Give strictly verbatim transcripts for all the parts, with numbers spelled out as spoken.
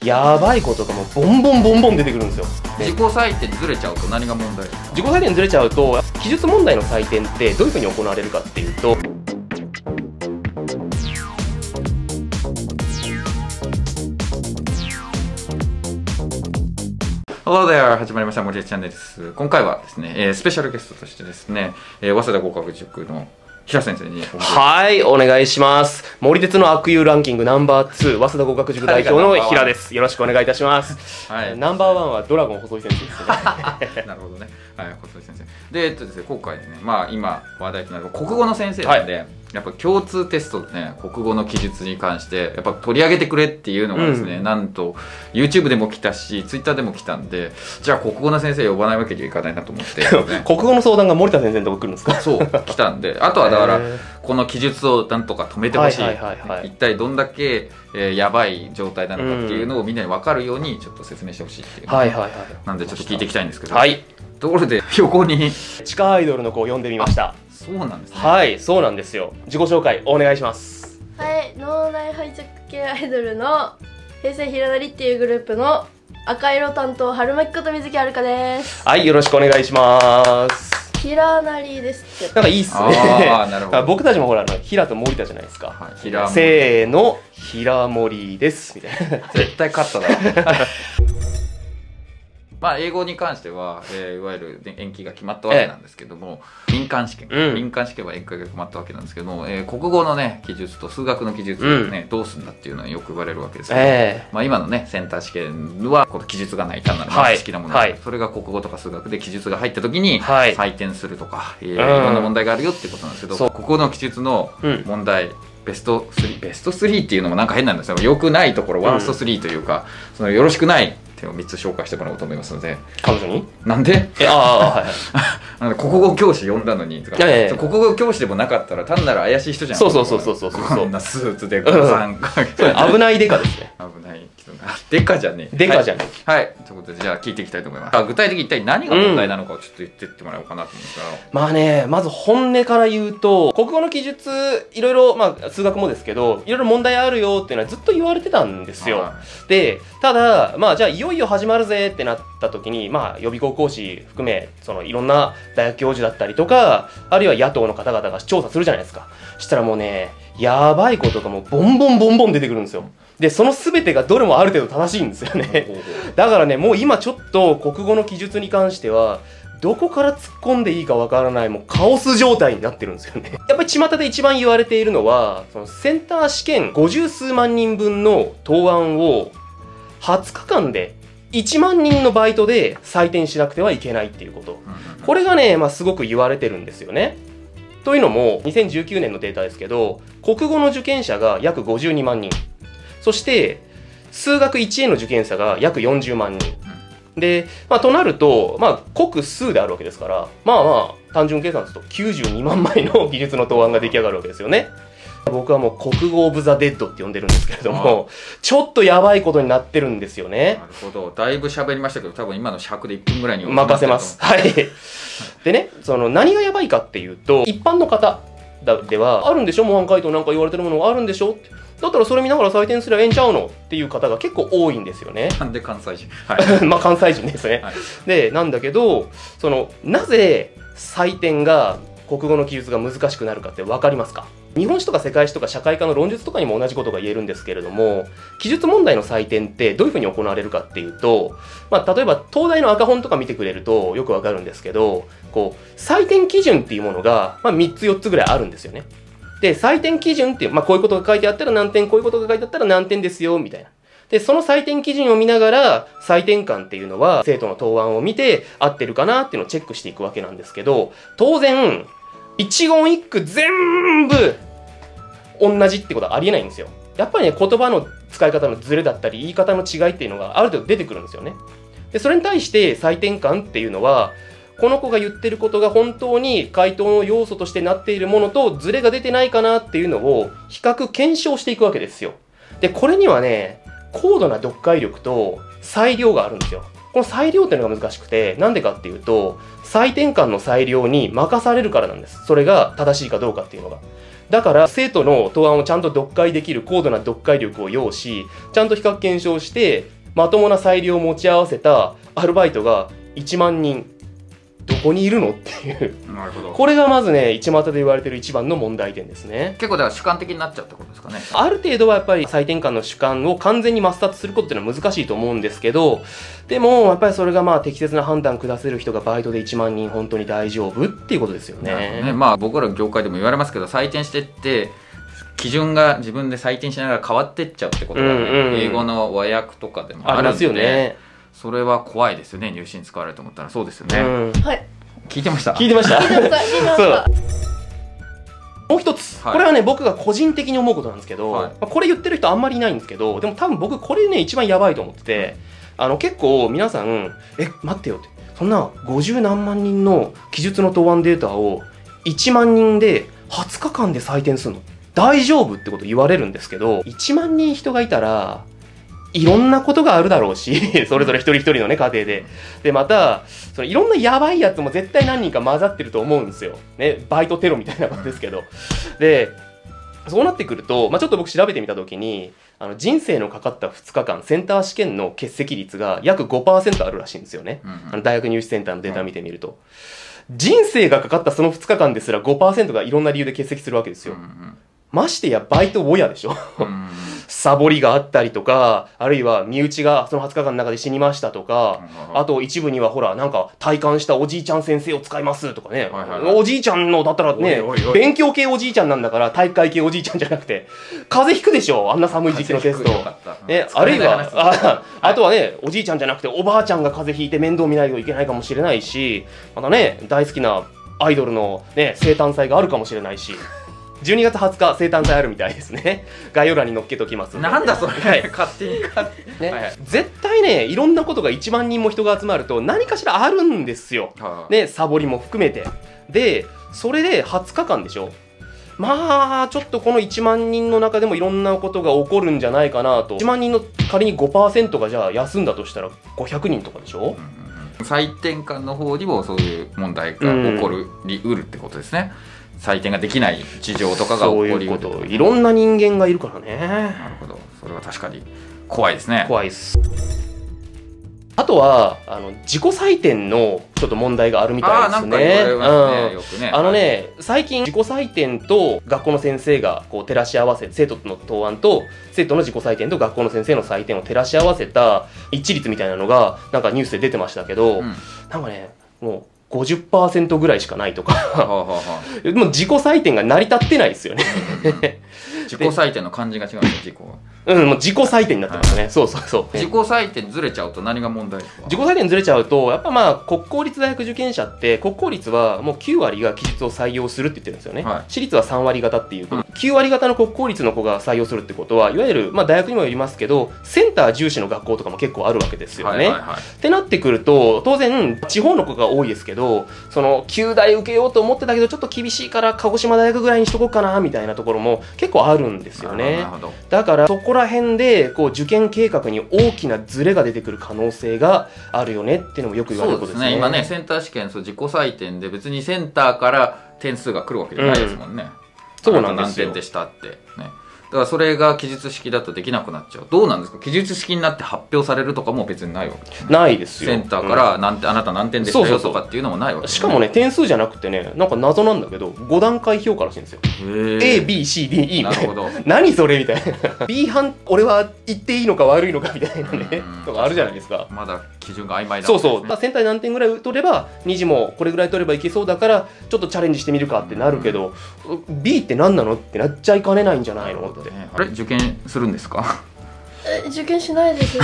やばいことがもうボンボンボンボン出てくるんですよ。 自己採点ずれちゃうと何が問題ですか？ 自己採点ずれちゃうと、記述問題の採点ってどういうふうに行われるかっていうと、 Hello there! 始まりました森江チャンネルです。今回はですね、えー、スペシャルゲストとしてですね、えー、早稲田合格塾の平先生にはい、お願いします。森鉄の悪友ランキングナンバーツー、早稲田合格塾代表の平です。よろしくお願いいたします。はい、ナンバーワンはドラゴン細井先生ですね。 なるほどね。はい、細井先生。で、えっとですね、今回ね、まあ今話題となる国語の先生なんで、はい、やっぱ共通テストでね、国語の記述に関してやっぱ取り上げてくれっていうのがですね、うん、なんと YouTube でも来たし Twitter でも来たんで、じゃあ国語の先生呼ばないわけにはいかないなと思って、ね、 国語の相談が森田先生のとこ来るんですか？ そう来たんで、あとはだからこの記述をなんとか止めてほしい、一体どんだけ、えー、やばい状態なのかっていうのをみんなに分かるようにちょっと説明してほしいっていう、はいはいはい、なんでちょっと聞いていきたいんですけど、はい、ところで横に地下アイドルの子を呼んでみました。 そうなんですね。 はい、そうなんですよ。自己紹介お願いします。 はい、脳内ハイジャック系アイドルの平成ひらなりっていうグループの赤色担当春巻こと水木遥香です。 はい、よろしくお願いします。 ひらなりですって。 なんかいいっすね。あ、なるほど。僕たちもほら、ひらと森田じゃないですか。はい、ひらせーの、ひら森ですみたいな。 絶対勝ったな。まあ英語に関しては、えー、いわゆる延期が決まったわけなんですけども、ええ、民間試験、うん、民間試験は延期が決まったわけなんですけども、えー、国語のね記述と数学の記述をね、うん、どうすんだっていうのはよく言われるわけですけど、えー、まあ今のねセンター試験はこの記述がない単なる好きなもので、はい、それが国語とか数学で記述が入った時に採点するとか、はい、えー、いろんな問題があるよっていうことなんですけど、うん、国語の記述の問題、うん、ベストスリーベストスリーっていうのもなんか変なんですよ。よくないところ、ワーストスリーというか、うん、そのよろしくない点をみっつ紹介してもらおうと思いますので。 彼女になんでえああはいなんで国語教師呼んだのにとか、ええ、国語教師でもなかったら単なる怪しい人じゃん。 そうそうそうそうそうそう、 こんなスーツでご参加、 うん、危ないデカですね。 危ない人がデカじゃねえデカじゃねえ、はい、はい、ということでじゃあ聞いていきたいと思います。具体的に一体何が問題なのかをちょっと言ってってもらおうかなと思うんですが、うん、 まあね、まず本音から言うと国語の記述いろいろ、まあ数学もですけどいろいろ問題あるよっていうのはずっと言われてたんですよ、はい、でただまあじゃあいよいよ始まるぜってなった時に、まあ予備校講師含めそのいろんな大学教授だったりとか、あるいは野党の方々が調査するじゃないですか。したらもうね、やばいことがもうボンボンボンボン出てくるんですよ。でその全てがどれもある程度正しいんですよね。だからね、もう今ちょっと国語の記述に関してはどこから突っ込んでいいかわからない、もうカオス状態になってるんですよね。やっぱり巷で一番言われているのは、そのセンター試験ごじゅうすうまんにんぶんの答案をはつかかんでいちまんにんのバイトで採点しなくてはいけないっていうこと。これがね、まあ、すごく言われてるんですよね。というのも、にせんじゅうきゅうねんのデータですけど、国語の受験者が約ごじゅうにまんにん。そして、数学いちえんの受験者が約よんじゅうまんにん。で、まあ、となると、まあ、国数であるわけですから、まあまあ、単純計算するときゅうじゅうにまんまいの技術の答案が出来上がるわけですよね。僕はもう国語オブザ・デッドって呼んでるんですけれども、ちょっとやばいことになってるんですよね。 なるほど。だいぶ喋りましたけど、多分今の尺でいっぷんぐらいに任せます。はい。でね、その何がやばいかっていうと、一般の方では、あるんでしょ、模範解答なんか言われてるものがあるんでしょって。だったらそれ見ながら採点すればええんちゃうのっていう方が結構多いんですよね。 なんで関西人、はい、 まあ関西人ですね。はい、で、なんだけど、その、なぜ採点が国語の記述が難しくなるかって分かりますか？日本史とか世界史とか社会科の論述とかにも同じことが言えるんですけれども、記述問題の採点ってどういうふうに行われるかっていうと、まあ、例えば東大の赤本とか見てくれるとよくわかるんですけど、こう採点基準っていうものが、まあ、みっつよっつぐらいあるんですよね。で採点基準っていう、まあ、こういうことが書いてあったら何点、こういうことが書いてあったら何点ですよみたいな。でその採点基準を見ながら採点官っていうのは生徒の答案を見て合ってるかなっていうのをチェックしていくわけなんですけど、当然一言一句全部同じってことはありえないんですよ。やっぱりね、言葉の使い方のズレだったり言い方の違いっていうのがある程度出てくるんですよね。でそれに対して採点官っていうのは、この子が言ってることが本当に回答の要素としてなっているものとズレが出てないかなっていうのを比較検証していくわけですよ。でこれにはね、高度な読解力と裁量があるんですよ。この裁量っていうのが難しくて、なんでかっていうと採点官の裁量に任されるからなんです。それが正しいかどうかっていうのが。だから生徒の答案をちゃんと読解できる高度な読解力を要し、ちゃんと比較検証してまともな裁量を持ち合わせたアルバイトがいちまんにんどこにいるのっていうなるほど。 これがまずね一股で言われてる一番の問題点ですね。 結構だから主観的になっちゃうってことですかね。 ある程度はやっぱり採点官の主観を完全に抹殺することっていうのは難しいと思うんですけど、でもやっぱりそれがまあ適切な判断下せる人がバイトでいちまんにん本当に大丈夫っていうことですよね。 ね、まあ僕ら業界でも言われますけど、採点してって基準が自分で採点しながら変わってっちゃうってことがね、うんうん、英語の和訳とかでもあるんで、ありますよね。それは怖いですよね。入試に使われると思ったら。そうですよね、うん、はい聞いてました聞いてました聞いてましたそうもう一つ、はい、これはね僕が個人的に思うことなんですけど、はい、これ言ってる人あんまりいないんですけど、でも多分僕これね一番やばいと思ってて、あの結構皆さんえ待ってよってそんなごじゅうなんまんにんの記述の答案データをいちまんにんではつかかんで採点するの大丈夫ってこと言われるんですけど、いちまんにん人がいたらいろんなことがあるだろうしそれぞれ一人一人のね家庭ででまたそのいろんなやばいやつも絶対何人か混ざってると思うんですよ、ね、バイトテロみたいなことですけど、でそうなってくると、まあ、ちょっと僕調べてみたときにあの人生のかかったふつかかんセンター試験の欠席率が約 ごパーセント あるらしいんですよね、うんうん、あの大学入試センターのデータ見てみると、うん、人生がかかったそのふつかかんですら ごパーセント がいろんな理由で欠席するわけですよ、うんうん、ましてやバイト親でしょ、うんサボりがあったりとか、あるいは身内がそのはつかかんの中で死にましたとか、あと一部にはほらなんか体感したおじいちゃん先生を使いますとかね、はいはいはい、おじいちゃんのだったらねおいおいおい勉強系おじいちゃんなんだから体育会系おじいちゃんじゃなくて風邪ひくでしょ、あんな寒い時期のテスト、ね、あるいは あ, あとはねおじいちゃんじゃなくておばあちゃんが風邪ひいて面倒見ないといけないかもしれないし、またね大好きなアイドルの、ね、生誕祭があるかもしれないしじゅうにがつはつか生誕祭あるみたいですね。概要欄に載っけときますので。 なんだそれ、はい、勝手に勝手に、 ねはいはい、絶対ねいろんなことがいちまんにんも人が集まると何かしらあるんですよ、はあ、ね、サボりも含めて。でそれではつかかんでしょ。まあちょっとこのいちまんにんの中でもいろんなことが起こるんじゃないかなと。いちまんにんの仮に ごパーセント がじゃあ休んだとしたらごひゃくにんとかでしょ、 うん、採点官の方にもそういう問題が起こりうるってことですね、うん、採点ができない事情とかが起こりうる。そういうこと、いろんな人間がいるからね。 なるほど、それは確かに怖いですね。 怖いです。あとはあの自己採点のちょっと問題があるみたいですね。あのね、最近自己採点と学校の先生がこう照らし合わせ、生徒の答案と生徒の自己採点と学校の先生の採点を照らし合わせた一致率みたいなのがなんかニュースで出てましたけど、うん、なんかねもうごじゅっパーセント ぐらいしかないとかもう自己採点が成り立ってないですよね自己採点の漢字が違うんですよ、自己は。 うん、もう自己採点になってますね、はい、そうそうそう。 自己採点ずれちゃうと何が問題ですか？ 自己採点ずれちゃうと、やっぱまあ国公立大学受験者って国公立はもうきゅうわりが記述を採用するって言ってるんですよね、はい、私立はさんわり型っていう、うん、きゅうわり型の国公立の子が採用するってことは、いわゆるまあ大学にもよりますけどセンター重視の学校とかも結構あるわけですよね、はいはいはい、ってなってくると当然地方の子が多いですけど、そのきゅう大受けようと思ってたけどちょっと厳しいから鹿児島大学ぐらいにしとこうかなみたいなところも結構あるんですよね。だからそこら辺でこう受験計画に大きなズレが出てくる可能性があるよねっていうのもよく言われることですね。 そうですね、今ねセンター試験そう自己採点で別にセンターから点数が来るわけじゃないですもんね、うん、そうなんですよ。何点でしたってね。だからそれが記述式だとできなくなっちゃう。どうなんですか？記述式になって発表されるとかも別にないわけですね。 ないですよ。 センターから何点、うん、あなた何点でしたよとかっていうのもないわけですね。 しかもね点数じゃなくてね、なんか謎なんだけどご段階評価らしいんですよ。A、B、C、D、E みたいな。なるほど。何それみたいな。B 班俺は言っていいのか悪いのかみたいなねとかあるじゃないですか。 まだ基準が曖昧だ、ね。 そうそう。センターで何点ぐらい取ればに次もこれぐらい取ればいけそうだからちょっとチャレンジしてみるかってなるけど、B って何なのってなっちゃいかねないんじゃないのって。 あれ受験するんですか？ え受験しないです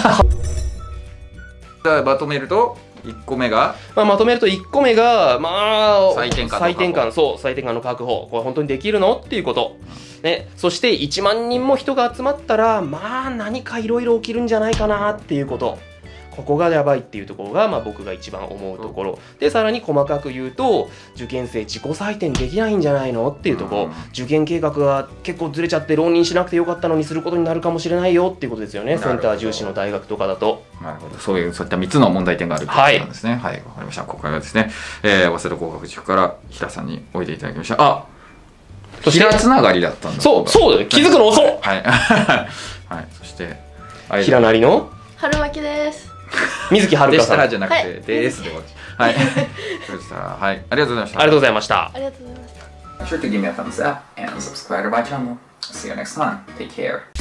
まとめるといっこめが、 まあ、まとめるといっこめがまあ採点感採点感そう採点感の確保、これ本当にできるのっていうこと、うん、ね、そしていちまんにんも人が集まったらまあ何かいろいろ起きるんじゃないかなっていうこと、ここがやばいっていうところが、まあ、僕が一番思うところで、さらに細かく言うと受験生自己採点できないんじゃないのっていうところ、うん、受験計画が結構ずれちゃって浪人しなくてよかったのにすることになるかもしれないよっていうことですよね、センター重視の大学とかだと。 なるほど、そういうそういったみっつの問題点があるということなんですね。はい、わ、はい、かりました。今回はですね、えー、早稲田工学塾から平さんにおいでいただきました。あ、平つながりだったんだ。 そうそうだよ、気づくの遅っ。 はいはい、そして平なりの春明です水木遥でした香さん。ありらじゃなくて、 はいですで終わっちゃうはいそしたらはいありがとうございましたがとうございました。 ありがとうございました Be sure to give me a thumbs up and subscribe to my channel. See you next time. Take care.